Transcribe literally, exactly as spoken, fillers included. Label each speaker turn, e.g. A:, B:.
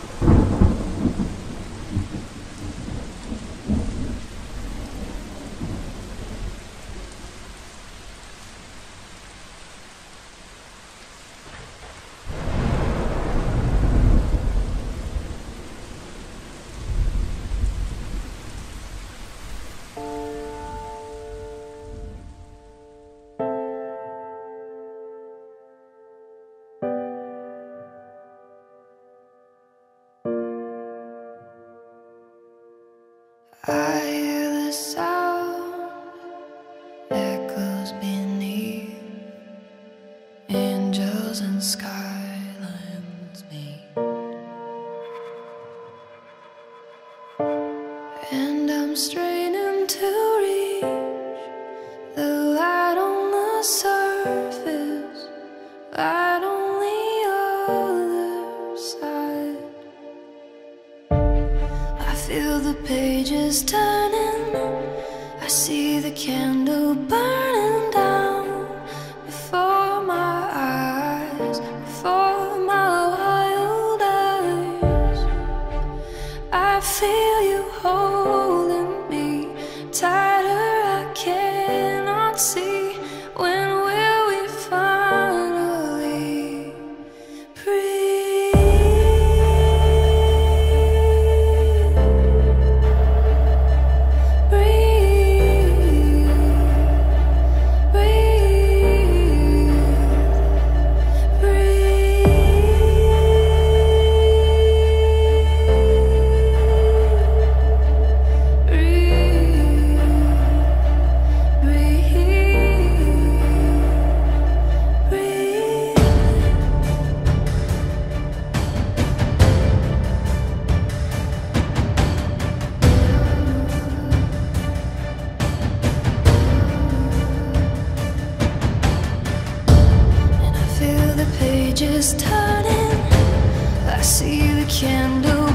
A: I hear the sound echoes beneath, angels and skylines meet, and I'm straining to reach the light on the surface, light on the other side. I feel the pages turning, I see the candle burning down before my eyes, before my wild eyes. I feel you holding me tighter, I cannot see. When will we finally breathe? Pages turning, I see the candle